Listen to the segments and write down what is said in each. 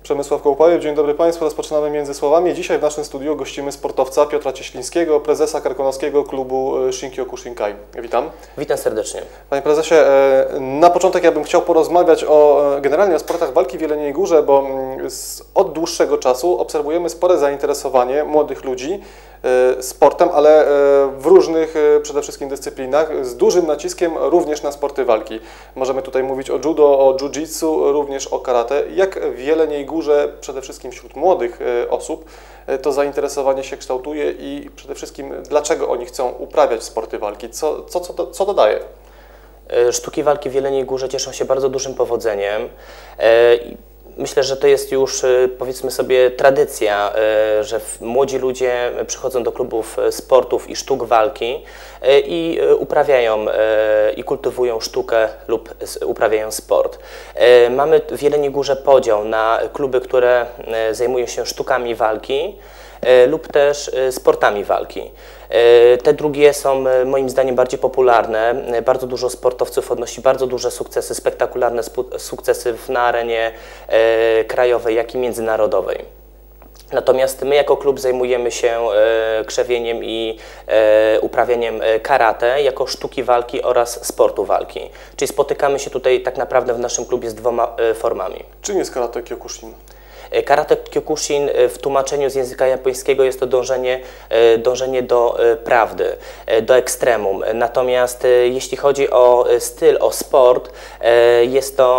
Przemysław Kołpajew, dzień dobry Państwu, rozpoczynamy Między Słowami. Dzisiaj w naszym studiu gościmy sportowca Piotra Cieślińskiego, prezesa karkonoskiego klubu Shinkyoku-Shinkai. Witam. Witam serdecznie. Panie prezesie, na początek ja bym chciał porozmawiać generalnie o sportach walki w Jeleniej Górze, bo od dłuższego czasu obserwujemy spore zainteresowanie młodych ludzi sportem, ale w różnych przede wszystkim dyscyplinach, z dużym naciskiem również na sporty walki. Możemy tutaj mówić o judo, o jiu-jitsu, również o karate. Jak w Jeleniej Górze, przede wszystkim wśród młodych osób, to zainteresowanie się kształtuje i przede wszystkim dlaczego oni chcą uprawiać sporty walki? Co to daje? Sztuki walki w Jeleniej Górze cieszą się bardzo dużym powodzeniem. Myślę, że to jest już, powiedzmy sobie, tradycja, że młodzi ludzie przychodzą do klubów sportów i sztuk walki i uprawiają i kultywują sztukę lub uprawiają sport. Mamy w Jeleniej Górze podział na kluby, które zajmują się sztukami walki lub też sportami walki. Te drugie są moim zdaniem bardziej popularne. Bardzo dużo sportowców odnosi bardzo duże sukcesy, spektakularne sukcesy na arenie krajowej, jak i międzynarodowej. Natomiast my jako klub zajmujemy się krzewieniem i uprawianiem karate jako sztuki walki oraz sportu walki. Czyli spotykamy się tutaj tak naprawdę w naszym klubie z dwoma formami. Czym jest karate Kyokushin? Karate Kyokushin w tłumaczeniu z języka japońskiego jest to dążenie do prawdy, do ekstremum. Natomiast jeśli chodzi o styl, o sport, jest to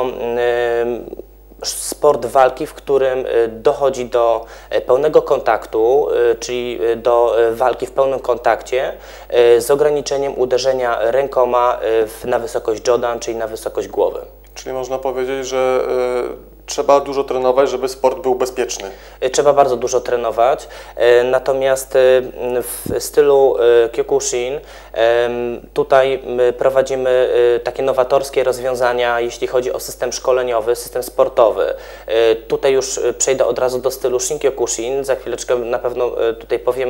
sport walki, w którym dochodzi do pełnego kontaktu, czyli do walki w pełnym kontakcie z ograniczeniem uderzenia rękoma na wysokość jodan, czyli na wysokość głowy. Czyli można powiedzieć, że trzeba dużo trenować, żeby sport był bezpieczny. Trzeba bardzo dużo trenować, natomiast w stylu Kyokushin tutaj prowadzimy takie nowatorskie rozwiązania, jeśli chodzi o system szkoleniowy, system sportowy. Tutaj już przejdę od razu do stylu Shinkyokushin. Za chwileczkę na pewno tutaj powiem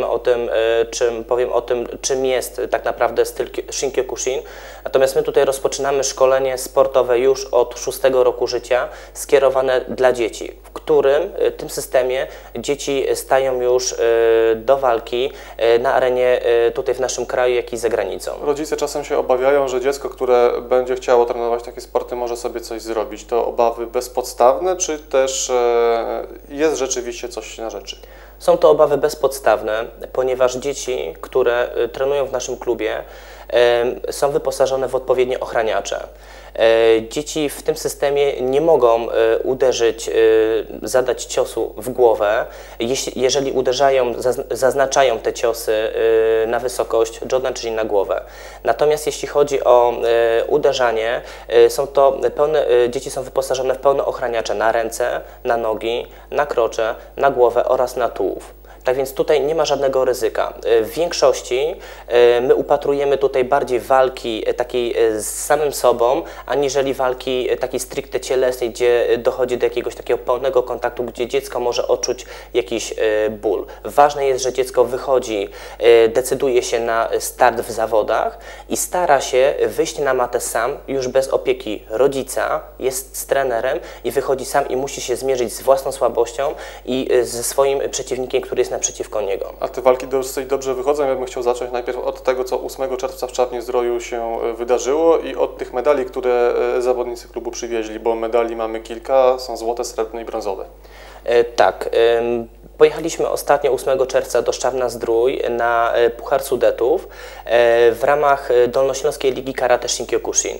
o tym, czym jest tak naprawdę styl Shinkyokushin. Natomiast my tutaj rozpoczynamy szkolenie sportowe już od 6 roku życia, skierowane dla dzieci, w tym systemie dzieci stają już do walki na arenie tutaj w naszym kraju, jak i za granicą. Rodzice czasem się obawiają, że dziecko, które będzie chciało trenować takie sporty, może sobie coś zrobić. To obawy bezpodstawne, czy też jest rzeczywiście coś na rzeczy? Są to obawy bezpodstawne, ponieważ dzieci, które trenują w naszym klubie, są wyposażone w odpowiednie ochraniacze. Dzieci w tym systemie nie mogą uderzyć, zadać ciosu w głowę. Jeżeli uderzają, zaznaczają te ciosy na wysokość jodan, czyli na głowę. Natomiast jeśli chodzi o uderzanie, dzieci są wyposażone w pełne ochraniacze na ręce, na nogi, na krocze, na głowę oraz na tułów. Tak więc tutaj nie ma żadnego ryzyka. W większości my upatrujemy tutaj bardziej walki takiej z samym sobą, aniżeli walki takiej stricte cielesnej, gdzie dochodzi do jakiegoś takiego pełnego kontaktu, gdzie dziecko może odczuć jakiś ból. Ważne jest, że dziecko wychodzi, decyduje się na start w zawodach i stara się wyjść na matę sam, już bez opieki rodzica, jest z trenerem i wychodzi sam i musi się zmierzyć z własną słabością i ze swoim przeciwnikiem, który jest naprzeciwko niego. A te walki dosyć dobrze wychodzą. Ja bym chciał zacząć najpierw od tego, co 8 czerwca w Czarnie-Zdroju się wydarzyło i od tych medali, które zawodnicy klubu przywieźli, bo medali mamy kilka, są złote, srebrne i brązowe. Tak. Pojechaliśmy ostatnio 8 czerwca do Czarna-Zdrój na Puchar Sudetów w ramach Dolnośląskiej Ligi Karate Shinkyokushin.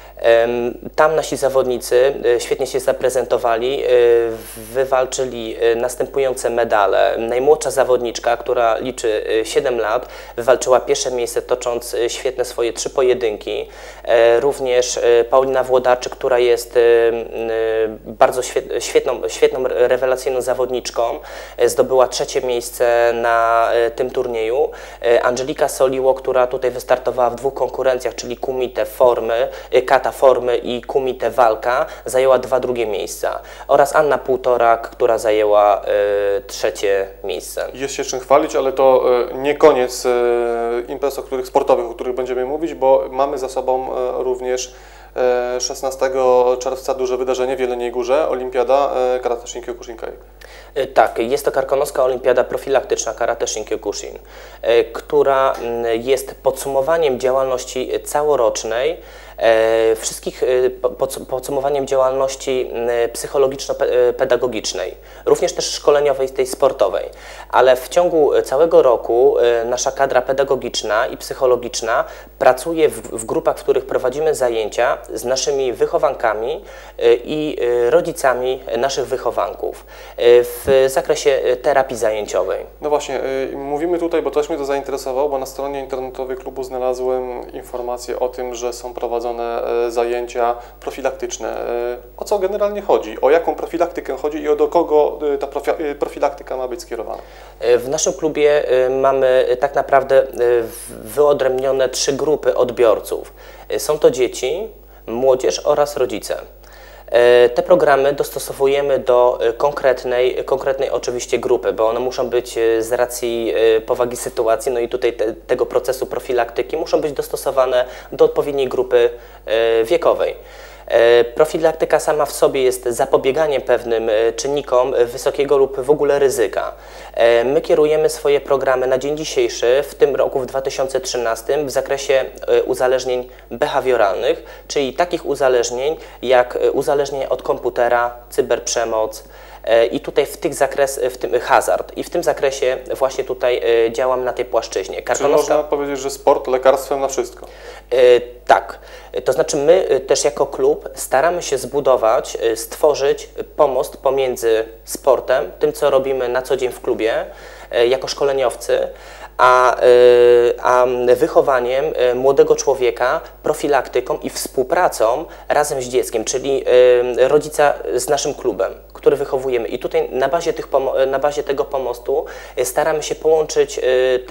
Tam nasi zawodnicy świetnie się zaprezentowali, wywalczyli następujące medale. Najmłodsza zawodniczka, która liczy 7 lat, wywalczyła pierwsze miejsce, tocząc świetne swoje 3 pojedynki. Również Paulina Włodarczyk, która jest bardzo świetną, rewelacyjną zawodniczką, zdobyła 3 miejsce na tym turnieju. Angelika Soliło, która tutaj wystartowała w 2 konkurencjach, czyli kumite formy, kata formy i kumite walka, zajęła 2 drugie miejsca. Oraz Anna Półtorak, która zajęła 3 miejsce. Jest się czym chwalić, ale to nie koniec imprez sportowych, o których będziemy mówić, bo mamy za sobą również 16 czerwca duże wydarzenie w Jeleniej Górze, Olimpiada Karate Shinkyokushinkai. Tak, jest to Karkonoska Olimpiada Profilaktyczna Karate Shinkyokushin, która jest podsumowaniem działalności całorocznej, podsumowaniem działalności psychologiczno-pedagogicznej, również też szkoleniowej, tej sportowej, ale w ciągu całego roku nasza kadra pedagogiczna i psychologiczna pracuje w grupach, w których prowadzimy zajęcia z wychowankami i rodzicami naszych wychowanków w zakresie terapii zajęciowej. No właśnie, mówimy tutaj, bo też mnie to zainteresowało, bo na stronie internetowej klubu znalazłem informację o tym, że są prowadzone zajęcia profilaktyczne. O co generalnie chodzi? O jaką profilaktykę chodzi i do kogo ta profilaktyka ma być skierowana? W naszym klubie mamy tak naprawdę wyodrębnione 3 grupy odbiorców. Są to dzieci, młodzież oraz rodzice. Te programy dostosowujemy do konkretnej oczywiście grupy, bo one muszą być z racji powagi sytuacji, no i tutaj tego procesu profilaktyki muszą być dostosowane do odpowiedniej grupy wiekowej. Profilaktyka sama w sobie jest zapobieganiem pewnym czynnikom wysokiego lub w ogóle ryzyka. My kierujemy swoje programy na dzień dzisiejszy, w tym roku w 2013, w zakresie uzależnień behawioralnych, czyli takich uzależnień jak uzależnienie od komputera, cyberprzemoc, i tutaj w tym hazard. I w tym zakresie właśnie tutaj działam na tej płaszczyźnie. Czyli można powiedzieć, że sport lekarstwem na wszystko? Tak. To znaczy my też jako klub staramy się stworzyć pomost pomiędzy sportem, tym co robimy na co dzień w klubie jako szkoleniowcy, a wychowaniem młodego człowieka, profilaktyką i współpracą razem z dzieckiem, czyli rodzica z naszym klubem, który wychowujemy. I tutaj na bazie tego pomostu staramy się połączyć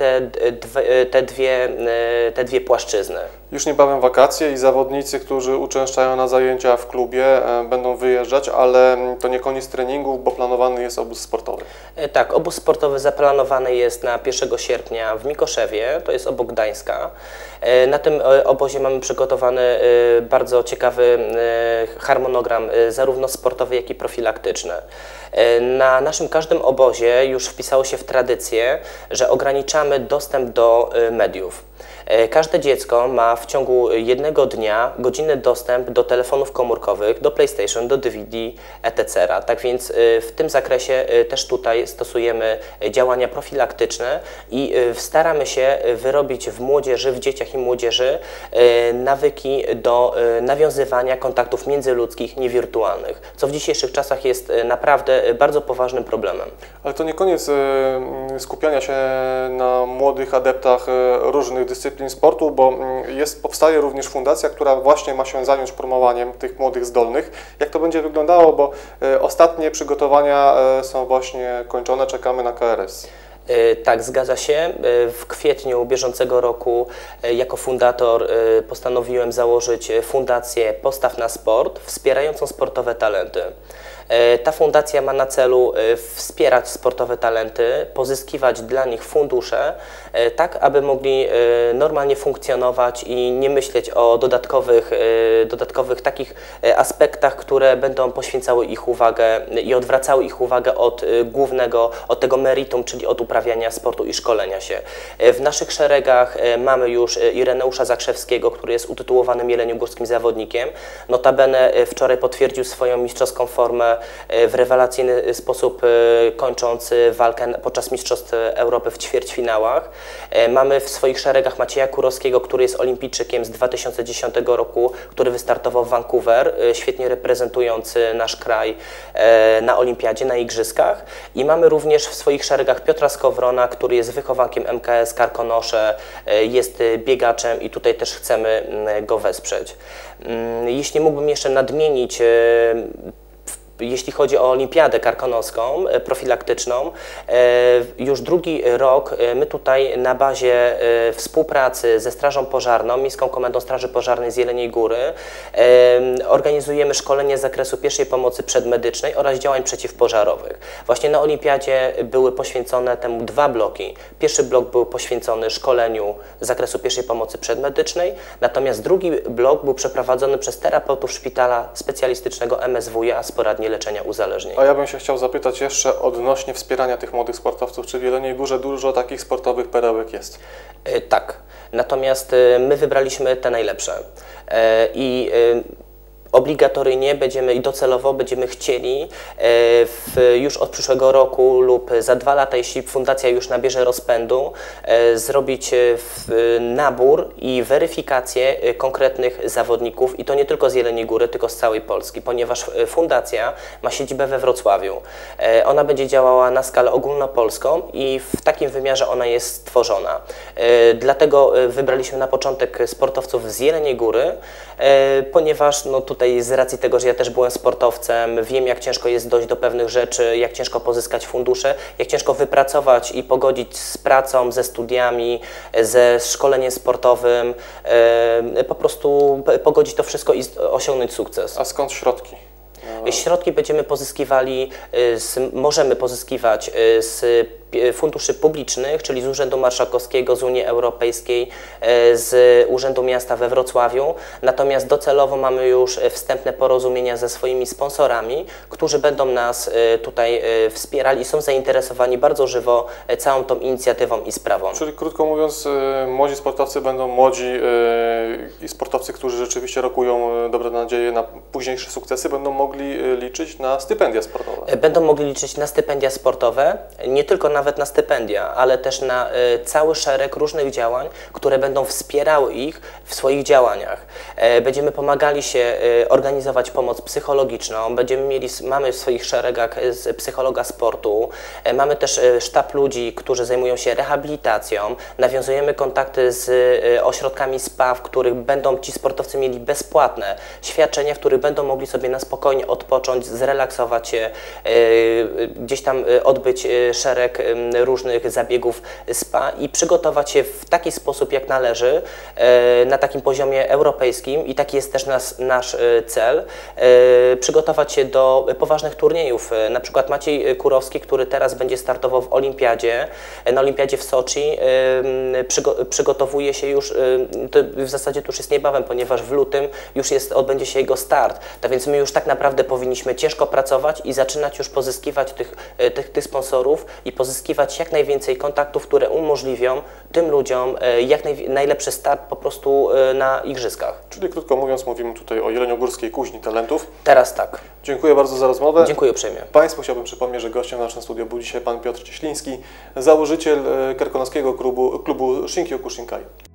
te dwie płaszczyzny. Już niebawem wakacje i zawodnicy, którzy uczęszczają na zajęcia w klubie, będą wyjeżdżać, ale to nie koniec treningów, bo planowany jest obóz sportowy. Tak, obóz sportowy zaplanowany jest na 1 sierpnia w Mikoszewie, to jest obok Gdańska. Na tym obozie mamy przygotowany bardzo ciekawy harmonogram, zarówno sportowy, jak i profilaktyczny. Na naszym każdym obozie już wpisało się w tradycję, że ograniczamy dostęp do mediów. Każde dziecko ma w ciągu jednego dnia godzinny dostęp do telefonów komórkowych, do PlayStation, do DVD, etc. Tak więc w tym zakresie też tutaj stosujemy działania profilaktyczne i staramy się wyrobić w młodzieży, w dzieciach i młodzieży nawyki do nawiązywania kontaktów międzyludzkich, niewirtualnych, co w dzisiejszych czasach jest naprawdę bardzo poważnym problemem. Ale to nie koniec skupiania się na młodych adeptach różnych dyscyplin sportu, bo powstaje również fundacja, która właśnie ma się zająć promowaniem tych młodych zdolnych. Jak to będzie wyglądało, bo ostatnie przygotowania są właśnie kończone, czekamy na KRS. Tak, zgadza się. W kwietniu bieżącego roku jako fundator postanowiłem założyć Fundację Postaw na Sport, wspierającą sportowe talenty. Ta fundacja ma na celu wspierać sportowe talenty, pozyskiwać dla nich fundusze, tak aby mogli normalnie funkcjonować i nie myśleć o dodatkowych takich aspektach, które będą poświęcały ich uwagę i odwracały ich uwagę od tego meritum, czyli od uprawiania sportu i szkolenia się. W naszych szeregach mamy już Ireneusza Zakrzewskiego, który jest utytułowanym jeleniogórskim zawodnikiem. Notabene wczoraj potwierdził swoją mistrzowską formę w rewelacyjny sposób, kończąc walkę podczas Mistrzostw Europy w ćwierćfinałach. Mamy w swoich szeregach Macieja Kurowskiego, który jest olimpijczykiem z 2010 roku, który wystartował w Vancouver, świetnie reprezentujący nasz kraj na olimpiadzie, na igrzyskach. I mamy również w swoich szeregach Piotra Skowrona, który jest wychowankiem MKS Karkonosze, jest biegaczem i tutaj też chcemy go wesprzeć. Jeśli mógłbym jeszcze nadmienić, jeśli chodzi o olimpiadę karkonoską, profilaktyczną, już drugi rok my tutaj na bazie współpracy ze Strażą Pożarną, Miejską Komendą Straży Pożarnej z Jeleniej Góry organizujemy szkolenie z zakresu pierwszej pomocy przedmedycznej oraz działań przeciwpożarowych. Właśnie na olimpiadzie były poświęcone temu 2 bloki. Pierwszy blok był poświęcony szkoleniu z zakresu pierwszej pomocy przedmedycznej, natomiast drugi blok był przeprowadzony przez terapeutów szpitala specjalistycznego MSWiA z poradni leczenia uzależnień. A ja bym się chciał zapytać jeszcze odnośnie wspierania tych młodych sportowców. Czy w Jeleniej Górze dużo takich sportowych perełek jest? Tak, natomiast my wybraliśmy te najlepsze i obligatoryjnie będziemy i docelowo będziemy chcieli już od przyszłego roku lub za 2 lata, jeśli fundacja już nabierze rozpędu, zrobić nabór i weryfikację konkretnych zawodników i to nie tylko z Jeleniej Góry, tylko z całej Polski, ponieważ fundacja ma siedzibę we Wrocławiu. Ona będzie działała na skalę ogólnopolską i w takim wymiarze ona jest stworzona. Dlatego wybraliśmy na początek sportowców z Jeleniej Góry, ponieważ no, tutaj z racji tego, że ja też byłem sportowcem, wiem, jak ciężko jest dojść do pewnych rzeczy, jak ciężko pozyskać fundusze, jak ciężko wypracować i pogodzić z pracą, ze studiami, ze szkoleniem sportowym, po prostu pogodzić to wszystko i osiągnąć sukces. A skąd środki? Środki będziemy pozyskiwali, możemy pozyskiwać z funduszy publicznych, czyli z Urzędu Marszałkowskiego, z Unii Europejskiej, z Urzędu Miasta we Wrocławiu. Natomiast docelowo mamy już wstępne porozumienia ze swoimi sponsorami, którzy będą nas tutaj wspierali i są zainteresowani bardzo żywo całą tą inicjatywą i sprawą. Czyli krótko mówiąc, młodzi sportowcy będą młodzi i sportowcy, którzy rzeczywiście rokują dobre nadzieje na późniejsze sukcesy, będą mogli liczyć na stypendia sportowe. Będą mogli liczyć na stypendia sportowe, nie tylko nawet na stypendia, ale też na cały szereg różnych działań, które będą wspierały ich w swoich działaniach. Będziemy pomagali się organizować pomoc psychologiczną, mamy w swoich szeregach psychologa sportu, mamy też sztab ludzi, którzy zajmują się rehabilitacją, nawiązujemy kontakty z ośrodkami spa, w których będą ci sportowcy mieli bezpłatne świadczenia, w których będą mogli sobie na spokojnie odpocząć, zrelaksować się, gdzieś tam odbyć szereg różnych zabiegów spa i przygotować się w taki sposób, jak należy, na takim poziomie europejskim i taki jest też nasz cel, przygotować się do poważnych turniejów. Na przykład Maciej Kurowski, który teraz będzie startował w olimpiadzie, na olimpiadzie w Soczi, przygotowuje się już, to w zasadzie to już jest niebawem, ponieważ w lutym już odbędzie się jego start, tak więc my już tak naprawdę powinniśmy ciężko pracować i zaczynać już pozyskiwać tych sponsorów i pozyskiwać jak najwięcej kontaktów, które umożliwią tym ludziom jak najlepszy start po prostu na igrzyskach. Czyli krótko mówiąc, mówimy tutaj o Jeleniogórskiej Kuźni Talentów. Teraz tak. Dziękuję bardzo za rozmowę. Dziękuję uprzejmie. Państwu chciałbym przypomnieć, że gościem w naszym studiu był dzisiaj pan Piotr Cieśliński, założyciel karkonoskiego klubu Shinki-Yoku Shinkai.